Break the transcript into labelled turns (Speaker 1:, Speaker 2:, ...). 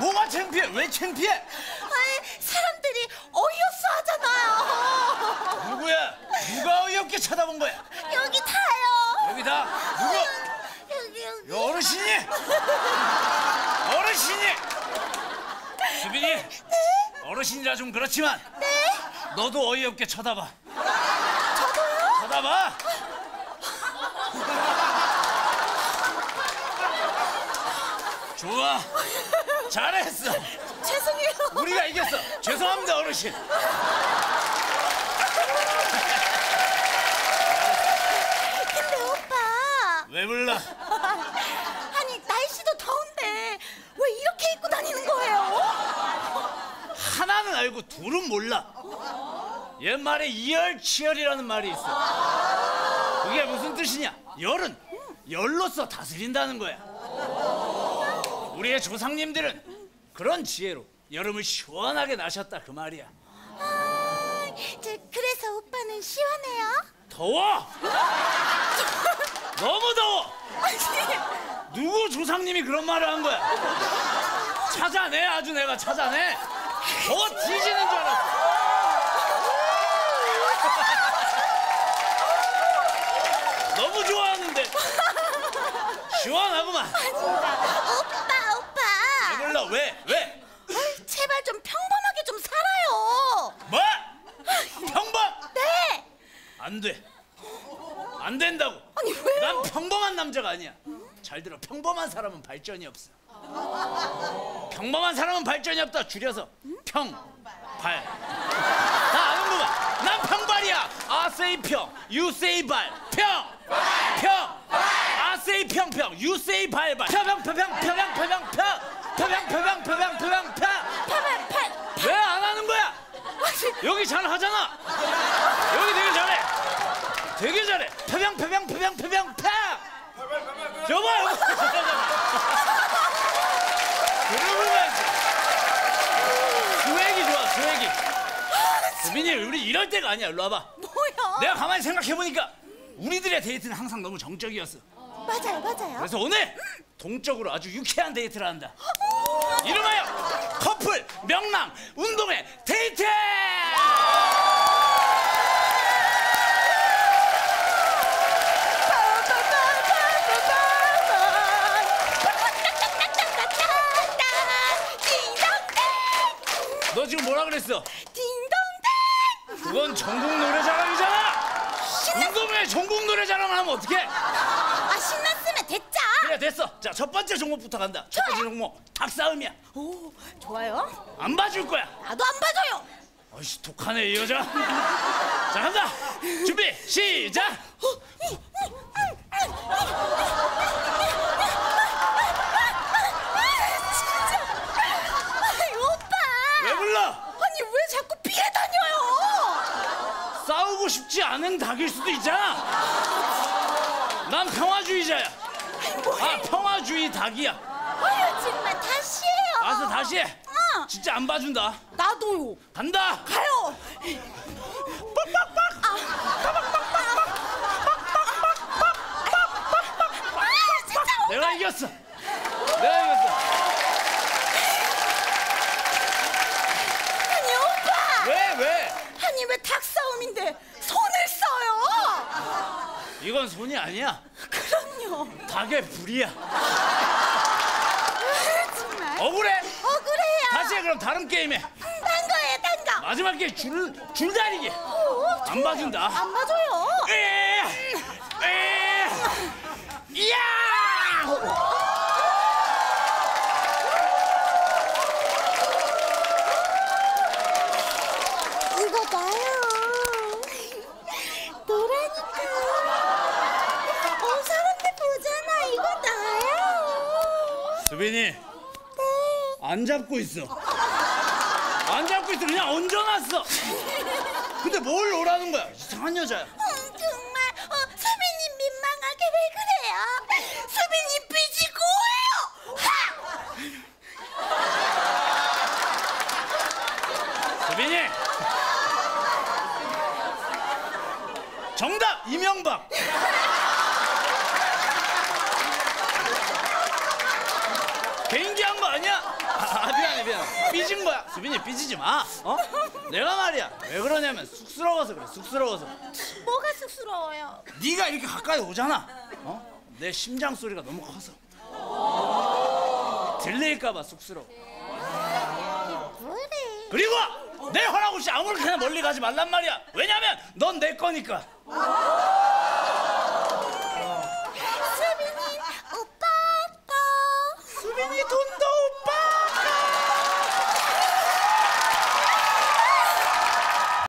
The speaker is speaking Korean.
Speaker 1: 뭐가 창피해? 왜 창피해?
Speaker 2: 아이, 사람들이 어이없어 하잖아요.
Speaker 1: 누구야? 누가 어이없게 쳐다본 거야?
Speaker 2: 여기 다요.
Speaker 1: 여기 다? 누구?
Speaker 2: 여기.
Speaker 1: 어르신이? 어르신이? 수빈이?
Speaker 2: 네?
Speaker 1: 어르신이라 좀 그렇지만
Speaker 2: 네?
Speaker 1: 너도 어이없게 쳐다봐.
Speaker 2: 저도요?
Speaker 1: 쳐다봐. 좋아. 잘했어.
Speaker 2: 죄송해요.
Speaker 1: 우리가 이겼어. 죄송합니다, 어르신.
Speaker 2: 근데 오빠.
Speaker 1: 왜 불러?
Speaker 2: 아니 날씨도 더운데 왜 이렇게 입고 다니는 거예요?
Speaker 1: 하나는 알고 둘은 몰라. 옛말에 이열치열이라는 말이 있어. 그게 무슨 뜻이냐? 열은 열로서 다스린다는 거야. 우리의 조상님들은 그런 지혜로 여름을 시원하게 나셨다 그 말이야.
Speaker 2: 아, 그래서 오빠는 시원해요?
Speaker 1: 더워! 너무 더워! 누구 조상님이 그런 말을 한 거야? 찾아내, 아주 내가 찾아내. 더워 뒤지는 줄 알았어. 너무 좋아하는데. 시원하구만.
Speaker 2: 오빠.
Speaker 1: 왜 불러? 왜?
Speaker 2: 어이, 제발 좀 평범하게 좀 살아요.
Speaker 1: 뭐? 평범?
Speaker 2: 네.
Speaker 1: 안 돼. 안 된다고.
Speaker 2: 아니 왜요?
Speaker 1: 난 평범한 남자가 아니야. 잘 들어. 평범한 사람은 발전이 없어. 평범한 사람은 발전이 없다. 줄여서 평발. 나 아는구만. 난 평발이야. I say 평, you say 발. 평. I say 평평, you say 발발. 평. 왜 안 하는 거야? 여기 잘 하잖아. 여기 되게 잘해. 되게 잘해. 평. 저봐. 그러면서 수액이 좋아. 수액이. 수빈이 우리 이럴 때가 아니야. 일로 와봐.
Speaker 2: 뭐야?
Speaker 1: 내가 가만히 생각해보니까 우리들의 데이트는 항상 너무 정적이었어.
Speaker 2: 맞아요.
Speaker 1: 그래서 오늘 동적으로 아주 유쾌한 데이트를 한다. 이름하여 커플 명랑 운동회 데이트! 너 지금 뭐라 그랬어?
Speaker 2: 딩동댕.
Speaker 1: 그건 전국 노래자랑이잖아. 운동회 전국 노래자랑을 하면 어떡해?
Speaker 2: 아, 신났으면 됐죠?
Speaker 1: 그래 됐어. 자, 첫 번째 종목부터 간다. 첫 번째 종목 닭싸움이야.
Speaker 2: 오, 좋아요.
Speaker 1: 안 봐줄 거야.
Speaker 2: 나도 안 봐줘요.
Speaker 1: 어이씨, 독하네 이 여자. 자, 간다. 준비 시작.
Speaker 2: 아이, 오빠.
Speaker 1: 왜 불러?
Speaker 2: 아니 왜 자꾸 피해 다녀요?
Speaker 1: 싸우고 싶지 않은 닭일 수도 있잖아. 난 평화주의자야. 아, 평화주의 닭이야.
Speaker 2: 아유 정말 다시 해요.
Speaker 1: 알았어, 다시 해.
Speaker 2: 어.
Speaker 1: 진짜 안 봐준다.
Speaker 2: 나도요.
Speaker 1: 간다.
Speaker 2: 가요.
Speaker 1: 내가 이겼어. 내가 이겼어.
Speaker 2: 아니 오빠.
Speaker 1: 왜?
Speaker 2: 아니 왜 닭싸움인데 손을 써요?
Speaker 1: 이건 손이 아니야.
Speaker 2: 그럼요.
Speaker 1: 닭의 불이야.
Speaker 2: 정말.
Speaker 1: 억울해.
Speaker 2: 억울해요.
Speaker 1: 다시 해. 그럼 다른 게임 해.
Speaker 2: 딴 거예요, 딴 거.
Speaker 1: 마지막 게임 줄다리기. 안 봐준다.
Speaker 2: 안 봐줘요.
Speaker 1: 이야!
Speaker 2: 이거 나요. 노라니까. 사람들 보잖아. 이거 나요.
Speaker 1: 수빈이,
Speaker 2: 네.
Speaker 1: 안 잡고 있어. 안 잡고 있어. 그냥 얹어놨어. 근데 뭘 오라는 거야? 이상한 여자야.
Speaker 2: 정말 수빈이 민망하게 왜 그래요? 수빈이 삐지고 해요.
Speaker 1: 수빈이, 정답 이명박. 개인기 한 거 아니야? 삐지는 거야. 수빈이 삐지지 마. 어? 내가 말이야. 왜 그러냐면 쑥스러워서 그래. 쑥스러워서.
Speaker 2: 뭐가 쑥스러워요?
Speaker 1: 네가 이렇게 가까이 오잖아. 어? 내 심장 소리가 너무 커서. 들릴까봐 쑥스러워.
Speaker 2: 그래.
Speaker 1: 그리고 내 허락 없이 아무렇게나 멀리 가지 말란 말이야. 왜냐면 넌 내 거니까.